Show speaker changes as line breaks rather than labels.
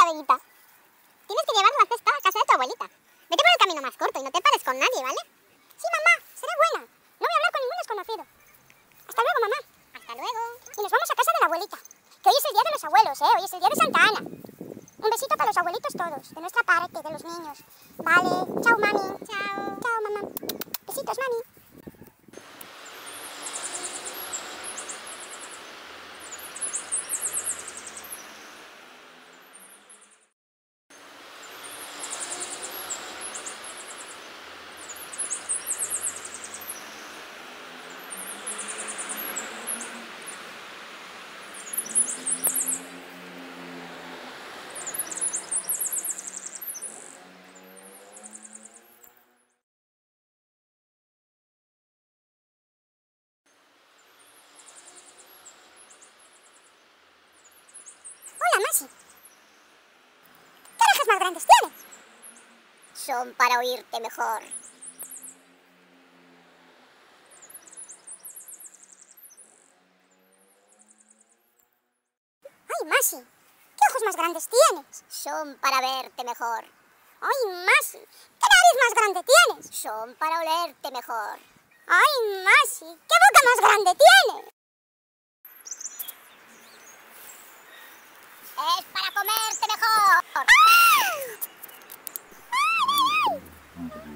Veguita. Tienes que llevar la cesta a casa de tu abuelita. Vete por el camino más corto y no te pares con nadie, ¿vale? Sí, mamá, seré buena. No voy a hablar con ningún desconocido. Hasta luego, mamá. Hasta luego. Y nos vamos a casa de la abuelita. Que hoy es el día de los abuelos, ¿eh? Hoy es el día de Santa Ana. Un besito para los abuelitos todos, de nuestra parte, de los niños. Vale, chao, mami. Chao. Chao, mamá. Besitos, mami. Hola, Masi. ¿Qué orejas más grandes tienes? Son para oírte mejor. Ay, Masi, ¿qué ojos más grandes tienes? Son para verte mejor. Ay, Masi, ¿qué nariz más grande tienes? Son para olerte mejor. Ay, Masi, ¿qué boca más grande tienes? Es para comerte mejor. ¡Ah! ¡Ay, ay, ay!